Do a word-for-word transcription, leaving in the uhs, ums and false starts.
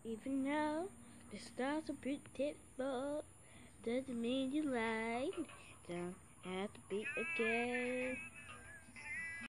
Even though the stars are beautiful, doesn't mean you like. Don't have to be again.